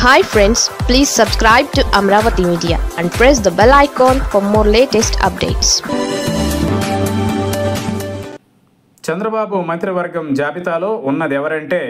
Hi friends, please subscribe to Amravati Media and press the bell icon for more latest updates. Chandrababu మంత్రివర్గం జాబితాలో ఉన్నదెవరంటే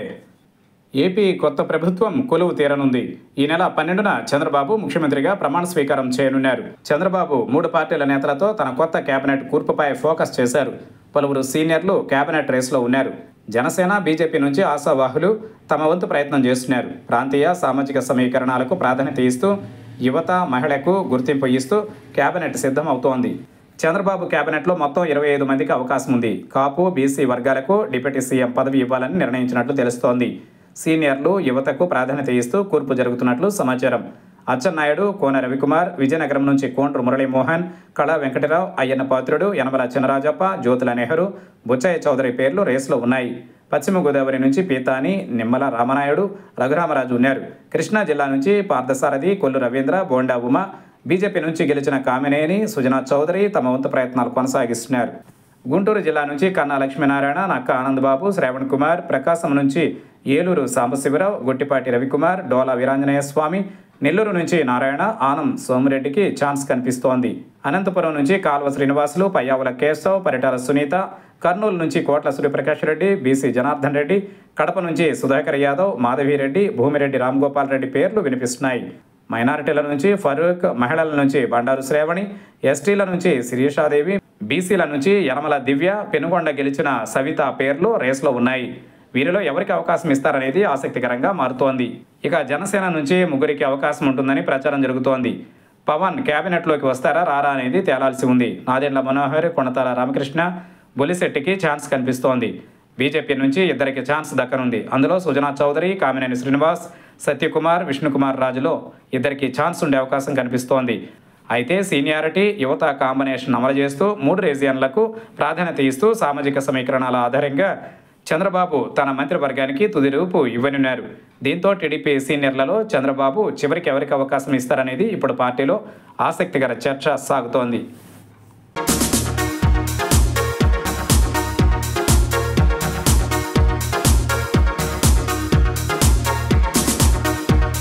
AP కొత్త ప్రభుత్వం కొలువు తీరనుంది. ఈ నెల 12న చంద్రబాబు ముఖ్యమంత్రిగా ప్రమాణ స్వీకారం చేయనున్నారు. చంద్రబాబు 3 పార్టీల నేతలతో తన కొత్త కేబినెట్ కూర్పుపై ఫోకస్ చేశారు. పలువురు సీనియర్లు కేబినెట్ రేసులో ఉన్నారు. జనసేన, బీజేపీ నుంచి ఆశావాహులు తమ వంతు ప్రయత్నం చేస్తున్నారు. ప్రాంతీయ సామాజిక సమీకరణాలకు ప్రాధాన్యత ఇస్తూ యువత, మహిళలకు గుర్తింపు ఇస్తూ కేబినెట్ సిద్ధం అవుతోంది. చంద్రబాబు కేబినెట్లో మొత్తం 25 మందికి అవకాశం ఉంది. కాపు, బీసీ వర్గాలకు డిప్యూటీ సీఎం పదవి ఇవ్వాలని నిర్ణయించినట్లు తెలుస్తోంది. సీనియర్లు, యువతకు ప్రాధాన్యత ఇస్తూ కూర్పు జరుగుతున్నట్లు సమాచారం. అచ్చెన్నాయుడు, కోన రవికుమార్, విజయనగరం నుంచి కోండ్రు మురళీమోహన్, కళా వెంకటరావు, అయ్యన్న పాత్రుడు, యనమల చినరాజప్ప, జ్యోతుల నెహ్రూ, బుచ్చయ్య చౌదరి పేర్లు రేసులో ఉన్నాయి. పశ్చిమ గోదావరి నుంచి పీతాని, నిమ్మల రామనాయుడు, రఘురామరాజు ఉన్నారు. కృష్ణా జిల్లా నుంచి పార్థసారథి, కొల్లు రవీంద్ర, బోండా ఉమ, బీజేపీ నుంచి గెలిచిన కామినేని, సుజనా చౌదరి తమ వంతు ప్రయత్నాలు కొనసాగిస్తున్నారు. గుంటూరు జిల్లా నుంచి కన్నా లక్ష్మీనారాయణ, నక్క ఆనందబాబు, శ్రావణ్ కుమార్, ప్రకాశం నుంచి ఏలూరు సాంబశివరావు, గుట్టిపాటి రవికుమార్, డోలా వీరాంజనేయ స్వామి, నెల్లూరు నుంచి నారాయణ, ఆనం సోమిరెడ్డికి ఛాన్స్ కనిపిస్తోంది. అనంతపురం నుంచి కాల్వ శ్రీనివాసులు, పయ్యావుల కేశవ్, పరిటాల సునీత, కర్నూలు నుంచి కోట్ల సూర్యప్రకాష్ రెడ్డి, బీసీ జనార్దన్ రెడ్డి, కడప నుంచి సుధాకర్ యాదవ్, మాధవిరెడ్డి, భూమిరెడ్డి రామ్గోపాల్ రెడ్డి పేర్లు వినిపిస్తున్నాయి. మైనారిటీల నుంచి ఫరూక్, మహిళల నుంచి బండారు శ్రావణి, ఎస్టీల నుంచి శిరీషాదేవి, బీసీల నుంచి యనమల దివ్య, పెనుగొండ గెలిచిన సవిత పేర్లు రేసులో ఉన్నాయి. వీరిలో ఎవరికి అవకాశం ఇస్తారనేది ఆసక్తికరంగా మారుతోంది. ఇక జనసేన నుంచి 3 అవకాశం ఉంటుందని ప్రచారం జరుగుతోంది. పవన్ కేబినెట్లోకి వస్తారా రారా అనేది తేలాల్సి ఉంది. నాదెండ్ల మనోహర్, కొణతాల రామకృష్ణ, బొలిశెట్టికి ఛాన్స్ కనిపిస్తోంది. బీజేపీ నుంచి 2 ఛాన్స్ దక్కనుంది. అందులో సుజనా చౌదరి, కామినేని శ్రీనివాస్, సత్యకుమార్, విష్ణుకుమార్ రాజులో 2 ఛాన్స్ ఉండే అవకాశం కనిపిస్తోంది. అయితే సీనియారిటీ, యువత కాంబినేషన్ అమలు చేస్తూ 3 రీజియన్లకు ప్రాధాన్యత ఇస్తూ సామాజిక సమీకరణాల ఆధారంగా చంద్రబాబు తన మంత్రివర్గానికి తుది రూపు ఇవ్వనున్నారు. దీంతో టీడీపీ సీనియర్లలో చంద్రబాబు చివరికి ఎవరికి అవకాశం ఇస్తారనేది ఇప్పుడు పార్టీలో ఆసక్తికర చర్చ సాగుతోంది.